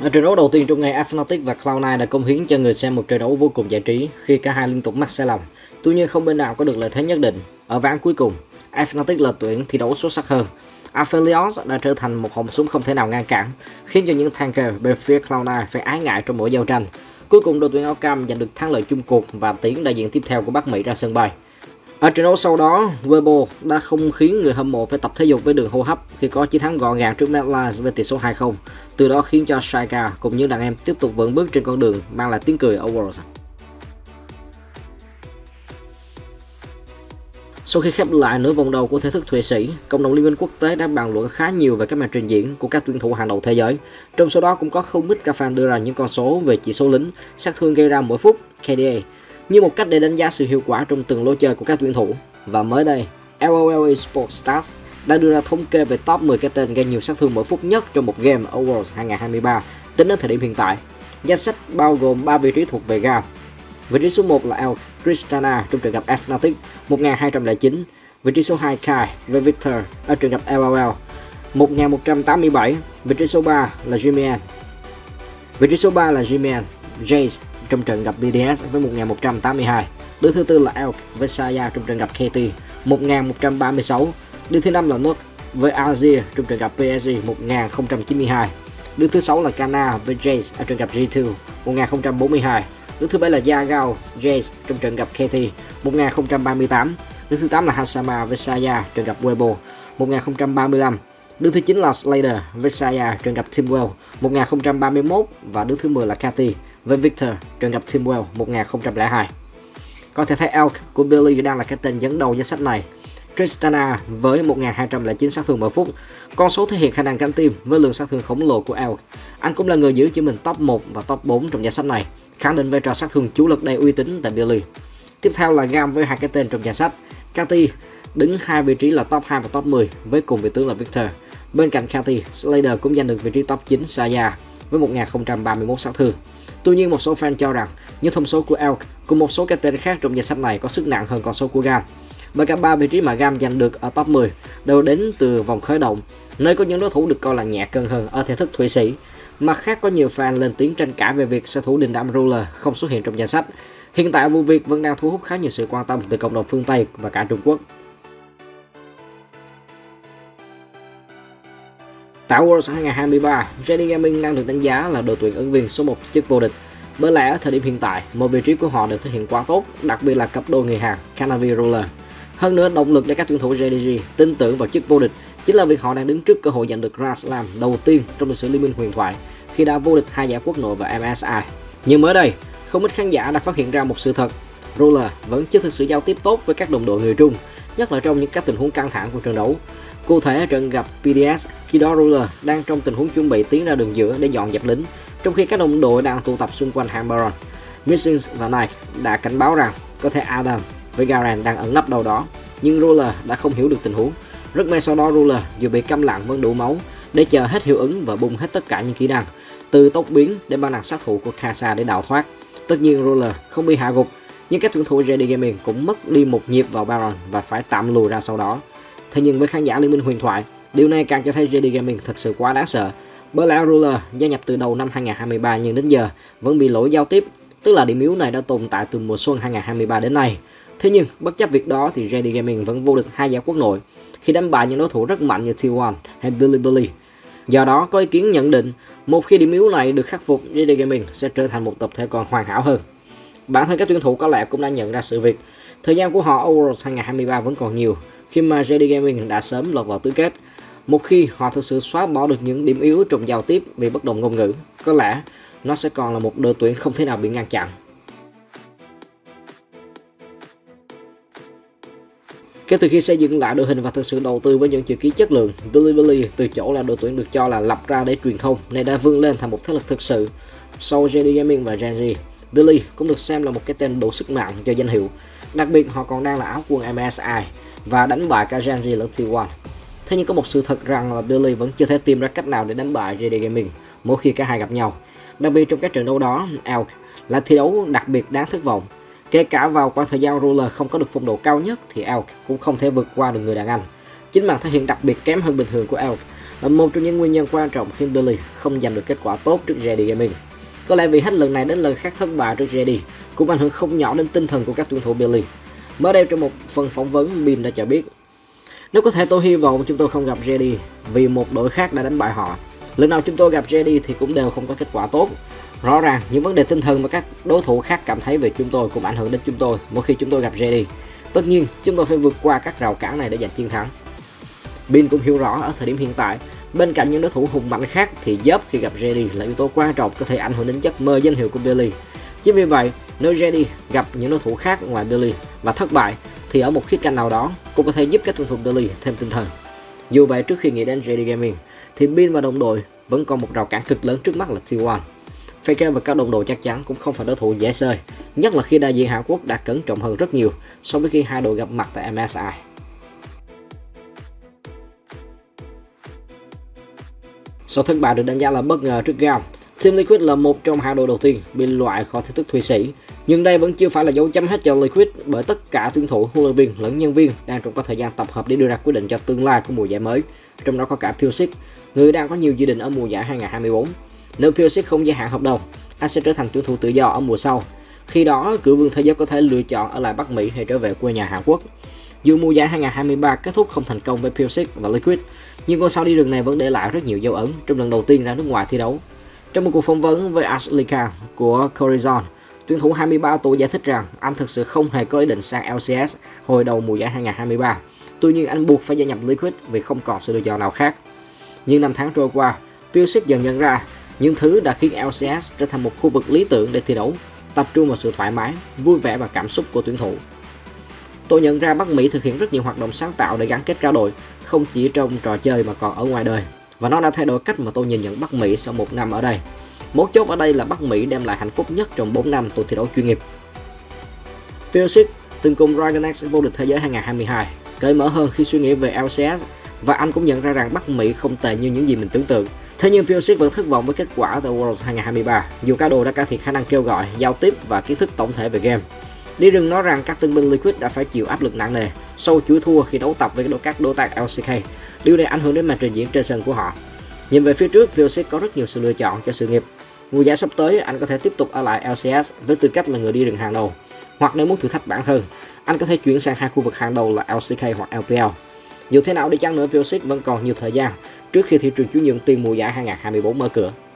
Ở trận đấu đầu tiên trong ngày, Fnatic và Cloud9 đã cống hiến cho người xem một trận đấu vô cùng giải trí khi cả hai liên tục mắc sai lầm. Tuy nhiên không bên nào có được lợi thế nhất định. Ở ván cuối cùng, Fnatic là tuyển thi đấu xuất sắc hơn. Aphelios đã trở thành một họng súng không thể nào ngăn cản, khiến cho những tanker bên phía Cloud9 phải ái ngại trong mỗi giao tranh. Cuối cùng đội tuyển áo cam giành được thắng lợi chung cuộc và tiến đại diện tiếp theo của Bắc Mỹ ra sân bay. Ở trận đấu sau đó, Weibo đã không khiến người hâm mộ phải tập thể dục với đường hô hấp khi có chiến thắng gọn gàng trước Mad với tỷ số 2-0. Từ đó khiến cho Shaika cùng những đàn em tiếp tục vững bước trên con đường mang lại tiếng cười ở Worlds. Sau khi khép lại nửa vòng đầu của thể thức Thụy Sĩ, cộng đồng liên minh quốc tế đã bàn luận khá nhiều về các màn trình diễn của các tuyển thủ hàng đầu thế giới. Trong số đó cũng có không ít các fan đưa ra những con số về chỉ số lính, sát thương gây ra mỗi phút (KDA) như một cách để đánh giá sự hiệu quả trong từng lối chơi của các tuyển thủ. Và mới đây, LOL Esports Stats đã đưa ra thống kê về top 10 cái tên gây nhiều sát thương mỗi phút nhất trong một game ở Worlds 2023 tính đến thời điểm hiện tại. Danh sách bao gồm 3 vị trí thuộc về GAM. Vị trí số 1 là Elk Tristana trong trận gặp Fnatic 1209, vị trí số 2 Kai với Victor ở trận gặp LOL 1187, vị trí số 3 là Jimin. Vị trí số 3 là Jimin Jace trong trận gặp BDS với 1182. Đứng thứ tư là Elk với Saya trong trận gặp KT 1136. Đứng thứ 5 là Note với Azir trong trận gặp PSG 1092. Đứng thứ 6 là Kana với Jace ở trận gặp G2 1042. Đứng thứ 7 là Yagao Jace trong trận gặp KT 1038. Đứng thứ 8 là Hasama với Saya trận gặp Weibo 1035. Đứng thứ 9 là Slater với Saya trận gặp Teamwell 1031 và đứng thứ 10 là Cathy với Victor trận gặp Teamwell 1002. Có thể thấy Elk của Billy đang là cái tên dẫn đầu danh sách này. Tristana với 1209 sát thương mỗi phút, con số thể hiện khả năng cánh tim với lượng sát thương khổng lồ của Elk. Anh cũng là người giữ cho mình top 1 và top 4 trong danh sách này, khẳng định vai trò sát thương chủ lực đầy uy tín tại Billy. Tiếp theo là Gam với hai cái tên trong danh sách. Cathy đứng hai vị trí là top 2 và top 10 với cùng vị tướng là Victor. Bên cạnh Cathy, Slater cũng giành được vị trí top 9 Saya với 1031 sát thương. Tuy nhiên một số fan cho rằng những thông số của Elk cùng một số cái tên khác trong danh sách này có sức nặng hơn con số của Gam. Bởi cả ba vị trí mà Gam giành được ở top 10 đều đến từ vòng khởi động, nơi có những đối thủ được coi là nhẹ cân hơn ở thể thức Thụy Sĩ. Mặt khác có nhiều fan lên tiếng tranh cãi về việc sở thủ đình đám Ruler không xuất hiện trong danh sách. Hiện tại vụ việc vẫn đang thu hút khá nhiều sự quan tâm từ cộng đồng phương Tây và cả Trung Quốc. Tại Worlds 2023, JD Gaming đang được đánh giá là đội tuyển ứng viên số 1 chức vô địch. Bởi lẽ ở thời điểm hiện tại, mọi vị trí của họ đều thể hiện quá tốt, đặc biệt là cặp đôi người Hàn Canavi Ruler. Hơn nữa, động lực để các tuyển thủ JDG tin tưởng vào chức vô địch chính là việc họ đang đứng trước cơ hội giành được Grand Slam đầu tiên trong lịch sử Liên minh huyền thoại khi đã vô địch hai giải quốc nội và MSI. Nhưng mới đây, không ít khán giả đã phát hiện ra một sự thật: Ruler vẫn chưa thực sự giao tiếp tốt với các đồng đội người Trung, nhất là trong những các tình huống căng thẳng của trận đấu. Cụ thể ở trận gặp PDS, khi đó Ruler đang trong tình huống chuẩn bị tiến ra đường giữa để dọn dẹp lính, trong khi các đồng đội đang tụ tập xung quanh hang Baron. Missings và Knight đã cảnh báo rằng có thể Adam với Garen đang ẩn nấp đâu đó, nhưng Ruler đã không hiểu được tình huống. Rất may sau đó Ruler dù bị câm lặng vẫn đủ máu để chờ hết hiệu ứng và bung hết tất cả những kỹ năng, từ tốc biến đến bản năng sát thủ của Kasa để đào thoát. Tất nhiên Ruler không bị hạ gục, nhưng các tuyển thủ JD Gaming cũng mất đi một nhịp vào Baron và phải tạm lùi ra sau đó. Thế nhưng với khán giả Liên minh huyền thoại, điều này càng cho thấy JD Gaming thật sự quá đáng sợ. Bởi lẽ Ruler gia nhập từ đầu năm 2023 nhưng đến giờ vẫn bị lỗi giao tiếp, tức là điểm yếu này đã tồn tại từ mùa xuân 2023 đến nay. Thế nhưng bất chấp việc đó thì JD Gaming vẫn vô địch hai giải quốc nội khi đánh bại những đối thủ rất mạnh như T1 hay Bilibili. Do đó có ý kiến nhận định một khi điểm yếu này được khắc phục, JD Gaming sẽ trở thành một tập thể còn hoàn hảo hơn. Bản thân các tuyển thủ có lẽ cũng đã nhận ra sự việc. Thời gian của họ ở Worlds 2023 vẫn còn nhiều khi mà JD Gaming đã sớm lọt vào tứ kết. Một khi họ thực sự xóa bỏ được những điểm yếu trong giao tiếp vì bất đồng ngôn ngữ, có lẽ nó sẽ còn là một đội tuyển không thể nào bị ngăn chặn. Kể từ khi xây dựng lại đội hình và thực sự đầu tư với những chữ ký chất lượng, Bilibili từ chỗ là đội tuyển được cho là lập ra để truyền thông này đã vươn lên thành một thế lực thực sự. Sau JD Gaming và Genji, Billy cũng được xem là một cái tên đủ sức nặng cho danh hiệu. Đặc biệt họ còn đang là áo quân MSI và đánh bại cả Genji lẫn T1. Thế nhưng có một sự thật rằng là Billy vẫn chưa thể tìm ra cách nào để đánh bại JD Gaming mỗi khi cả hai gặp nhau. Đặc biệt trong các trận đấu đó, Elk là thi đấu đặc biệt đáng thất vọng. Kể cả vào quãng thời gian Ruler không có được phong độ cao nhất thì Elk cũng không thể vượt qua được người đàn anh. Chính màn thể hiện đặc biệt kém hơn bình thường của Elk là một trong những nguyên nhân quan trọng khiến Billy không giành được kết quả tốt trước JD Gaming. Có lẽ vì hết lần này đến lần khác thất bại trước JD cũng ảnh hưởng không nhỏ đến tinh thần của các tuyển thủ Billy. Mới đây trong một phần phỏng vấn, Bin đã cho biết: "Nếu có thể tôi hy vọng chúng tôi không gặp JD vì một đội khác đã đánh bại họ. Lần nào chúng tôi gặp JD thì cũng đều không có kết quả tốt. Rõ ràng những vấn đề tinh thần mà các đối thủ khác cảm thấy về chúng tôi cũng ảnh hưởng đến chúng tôi mỗi khi chúng tôi gặp JD. Tất nhiên chúng tôi phải vượt qua các rào cản này để giành chiến thắng." Bin cũng hiểu rõ ở thời điểm hiện tại, bên cạnh những đối thủ hùng mạnh khác thì dớp khi gặp JD là yếu tố quan trọng có thể ảnh hưởng đến giấc mơ danh hiệu của Billy. Chính vì vậy, nếu JD gặp những đối thủ khác ngoài Billy và thất bại thì ở một khía cạnh nào đó cũng có thể giúp các tuyển thủ Billy thêm tinh thần. Dù vậy, trước khi nghĩ đến JD Gaming thì Bin và đồng đội vẫn còn một rào cản cực lớn trước mắt là T1. Faker và các đồng đội chắc chắn cũng không phải đối thủ dễ chơi, nhất là khi đại diện Hàn Quốc đã cẩn trọng hơn rất nhiều so với khi hai đội gặp mặt tại MSI. Sau thất bại được đánh giá là bất ngờ trước Gam, Team Liquid là một trong hai đội đầu tiên bị loại khỏi thể thức Thụy Sĩ. Nhưng đây vẫn chưa phải là dấu chấm hết cho Liquid, bởi tất cả tuyển thủ, huấn luyện viên lẫn nhân viên đang trong có thời gian tập hợp để đưa ra quyết định cho tương lai của mùa giải mới. Trong đó có cả Pyosik, người đang có nhiều dự định ở mùa giải 2024. Nếu Pyosik không gia hạn hợp đồng, anh sẽ trở thành tuyển thủ tự do ở mùa sau. Khi đó, cựu vương thế giới có thể lựa chọn ở lại Bắc Mỹ hay trở về quê nhà Hàn Quốc. Dù mùa giải 2023 kết thúc không thành công với Pyosik và Liquid, nhưng ngôi sao đi đường này vẫn để lại rất nhiều dấu ấn trong lần đầu tiên ra nước ngoài thi đấu. Trong một cuộc phỏng vấn với Ashley Kang của Corizon, tuyển thủ 23 tuổi giải thích rằng anh thực sự không hề có ý định sang LCS hồi đầu mùa giải 2023. Tuy nhiên anh buộc phải gia nhập Liquid vì không còn sự lựa chọn nào khác. Nhưng năm tháng trôi qua, Pyosik dần nhận ra những thứ đã khiến LCS trở thành một khu vực lý tưởng để thi đấu, tập trung vào sự thoải mái, vui vẻ và cảm xúc của tuyển thủ. Tôi nhận ra Bắc Mỹ thực hiện rất nhiều hoạt động sáng tạo để gắn kết cao đội, không chỉ trong trò chơi mà còn ở ngoài đời. Và nó đã thay đổi cách mà tôi nhìn nhận Bắc Mỹ sau một năm ở đây. Mấu chốt ở đây là Bắc Mỹ đem lại hạnh phúc nhất trong 4 năm tôi thi đấu chuyên nghiệp. Pyosik từng cùng Dragon X vô địch thế giới 2022, cởi mở hơn khi suy nghĩ về LCS, và anh cũng nhận ra rằng Bắc Mỹ không tệ như những gì mình tưởng tượng. Thế nhưng Pyosik vẫn thất vọng với kết quả tại Worlds 2023, dù cả đội đã cải thiện khả năng kêu gọi, giao tiếp và kiến thức tổng thể về game. Đi rừng nói rằng các tân binh Liquid đã phải chịu áp lực nặng nề sau chuỗi thua khi đấu tập với các đối tác LCK. Điều này ảnh hưởng đến màn trình diễn trên sân của họ. Nhìn về phía trước, Pyosik có rất nhiều sự lựa chọn cho sự nghiệp. Mùa giải sắp tới, anh có thể tiếp tục ở lại LCS với tư cách là người đi rừng hàng đầu. Hoặc nếu muốn thử thách bản thân, anh có thể chuyển sang hai khu vực hàng đầu là LCK hoặc LPL. Dù thế nào đi chăng nữa, Pyosik vẫn còn nhiều thời gian trước khi thị trường chuyển nhượng tiền mùa giải 2024 mở cửa.